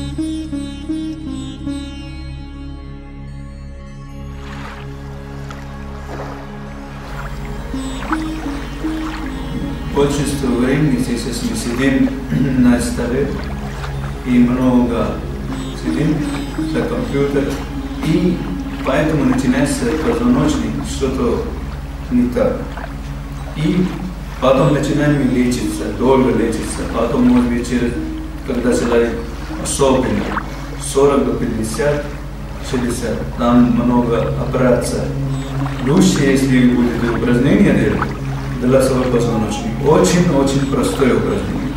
Большинство времени сейчас мы сидим на столе и много сидим за компьютер, и поэтому начинается позвоночник, что-то не так. И потом начинаем лечиться, долго лечиться, потом, может быть, когда человек особенно 40 до 50, 60, там много операций. Лучше, если будет упражнение делать для своего позвоночника. Очень-очень простое упражнение.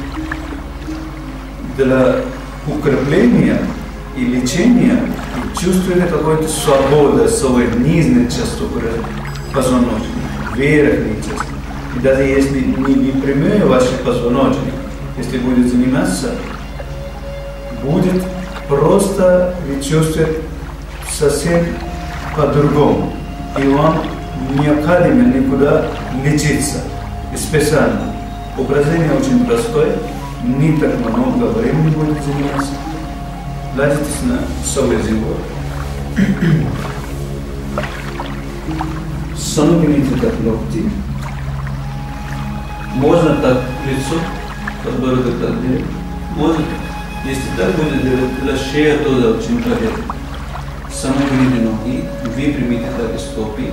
Для укрепления и лечения чувствуете какую-то свободу своей нижней части позвоночника, верхней части. И даже если не прямой ваш позвоночник, если будет заниматься, будет просто вы чувствуете совсем по-другому. И вам необходимо никуда лечиться специально. Упражнение очень простое, не так много времени будет заниматься. Ложитесь на свой живот. Сомкните так локти. Можно так лицо, подбородок так делать. Можно, если так будет делать, для шеи тоже очень полезно. Сомкните ноги, выпрямите так стопы.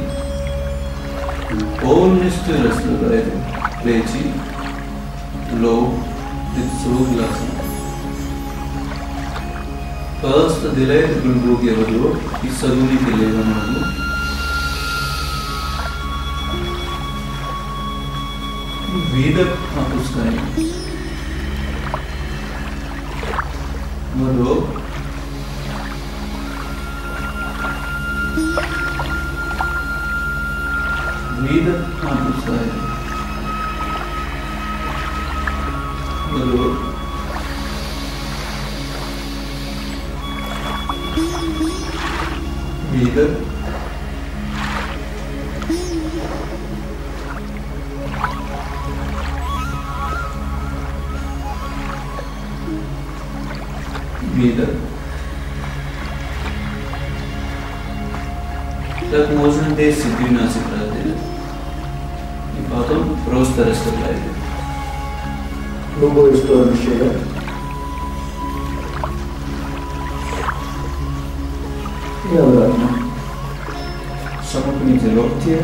Полностью расслабляйте плечи, лоб, лицо, глаза. Просто делайте глубокий вдох и согните левую ногу. Выдох, опускаем. Вдох. Выдох, опускаем. Вдох. Выдох. Выдох. Так можно 10-12 раз делать. И потом просто расслабляйте. Другую сторону шея. И обратно. Сомкните локти.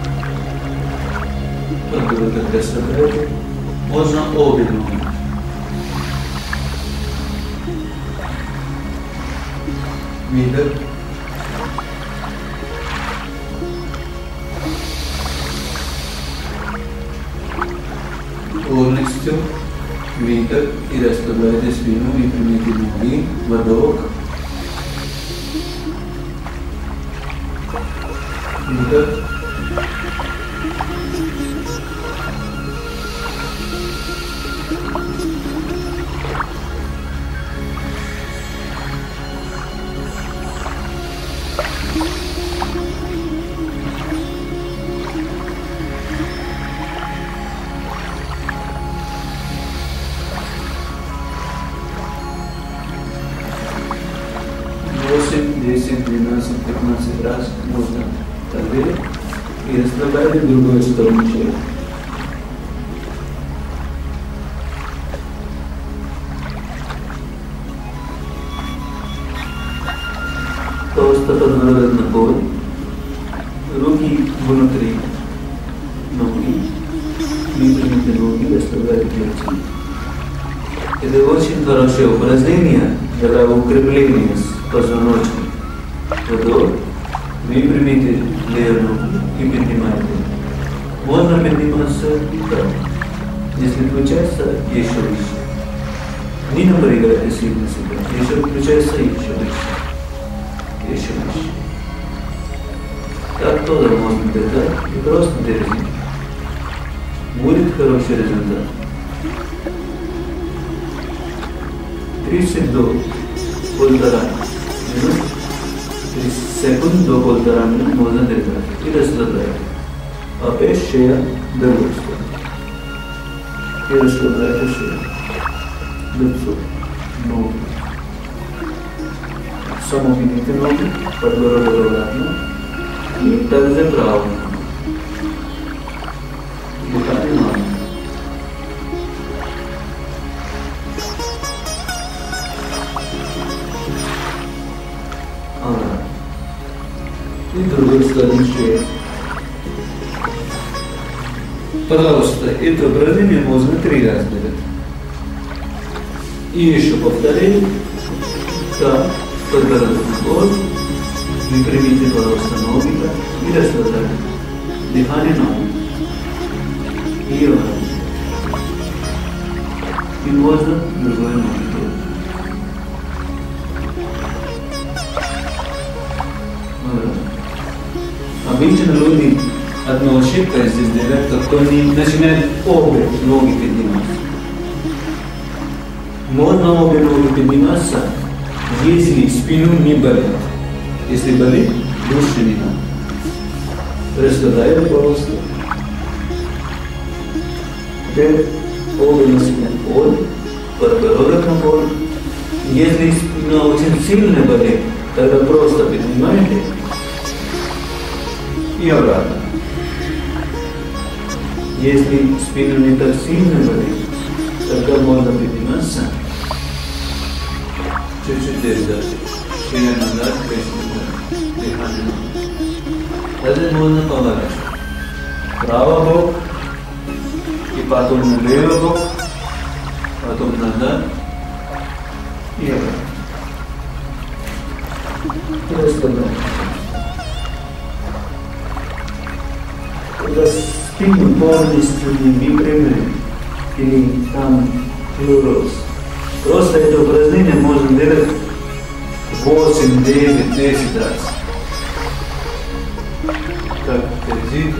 Подбородок расслабляйте. Можно обе ноги. Выдох. Полностью выдох и расслабляйте спину и примите ноги. Вдох. Выдох. Восемь, 10, 12, 15 раз можно так делать. И расслабляйте другую сторону шеи. Просто подбородок на пол. Руки внутри ноги. Выпрямите ноги, расслабляйте плечи. Это очень хорошее упражнение для укрепления позвоночника. Вдох. Выпрямите левую ногу и поднимайте. Можно подниматься так. Если включается, еще выше. Не напрягайте сильно себя. Если включается, еще выше. Еще выше. Так тоже можно делать. И просто держите. Будет хороший результат. 30 до 1,5 минут. 30 секунд до 1,5 минут можно держать. И расслабляйте. Опять шея до лица. И расслабляйте шею. Лицо. Ноги. Самогните ноги, подбородок обратно. И также правую ногу. Дыхание нормально. И другой стороны шеи. Пожалуйста, это упражнение можно 3 раза делать. И еще повторим. Так, подбородок в пол. Выпрямите, пожалуйста, ноги и расслабляйте. Дыхание ноги. И обратно. И можно другой ноги. Обычно люди одну ошибку здесь делают, как они начинают обе ноги подниматься. Можно обе ноги подниматься, если спину не болит. Если болит, лучше не надо. Расслабляем, пожалуйста. Теперь обе ноги на пол, подбородок на пол. Если спина очень сильно болит, тогда просто поднимайте и обратно. Если спина не так сильно болит, тогда можно подниматься, чуть-чуть держать, шея назад, плечи назад, дыхание назад. Далее можно поворачивать. Правый бок, и потом на левый бок, потом назад и обратно. Расслабляем. Когда спину полностью не выпрямляем, или там плюрос. Просто это упражнение можно делать 8, 9, 10 раз. Так, держите.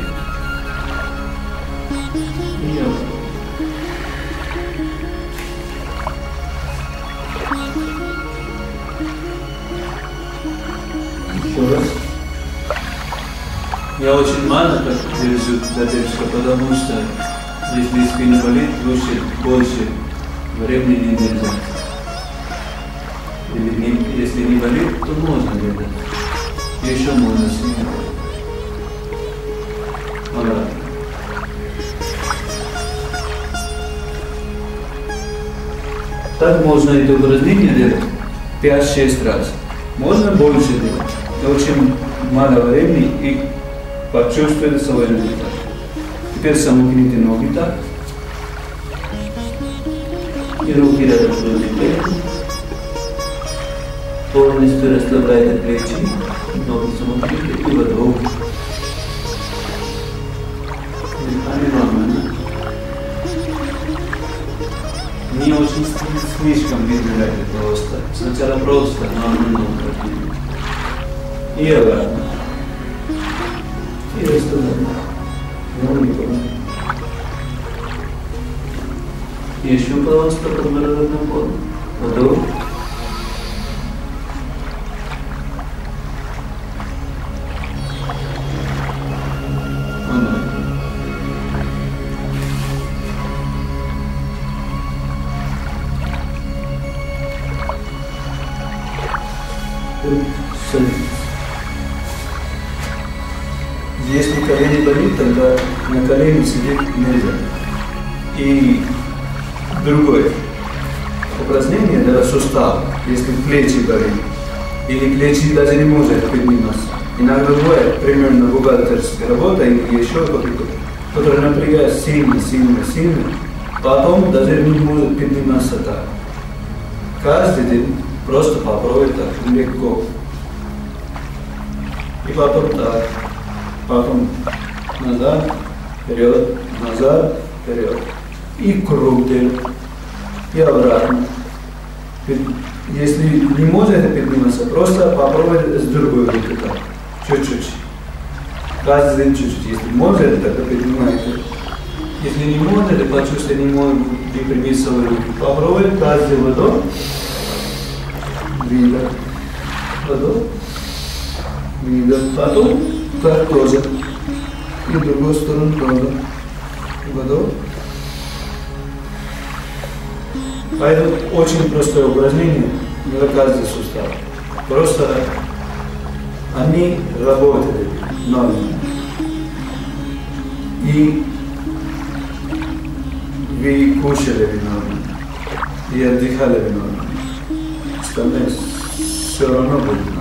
И обратно. Еще раз. Я очень мало так держу задержку, потому что если спина болит, лучше больше времени не держать. Или если не болит, то можно держать. Еще можно сильно. Обратно. Так можно это упражнение делать 5-6 раз. Можно больше делать. Очень мало времени и почувствуйте свой результат. Теперь сомкните ноги так. И руки рядом с плечи. Полностью расслабляйте плечи. Ноги сомкните и вдох. Дыхание нормально. Не очень слишком медленно, просто. Сначала просто, нормально. И обратно. И расслабляем. Еще, пожалуйста, подбородок на пол. Вдох. Если колени болит, тогда на колени сидеть нельзя. И другое упражнение для сустава, если плечи болят, или плечи даже не может подниматься. Иногда бывает примерно бухгалтерская работа или еще какой-то, который напрягает сильно, потом даже не может подниматься так. Каждый день просто попробуй так, легко. И потом так. Потом назад, вперед, и круг делать, и обратно. Если не можете подниматься, просто попробуйте с другой руки так, чуть-чуть. Каждый день чуть-чуть. Если можете, тогда поднимайте. Если не можете, почувствуйте, не можете выпрямить свою руку. Попробуйте каждый вдох, выдох, вдох, выдох, потом так тоже. И в другую сторону тоже. Вдох. А это очень простое упражнение для каждого сустава. Просто они работали нормально. И вы кушали нормально. И отдыхали нормально. Остальное все равно будет.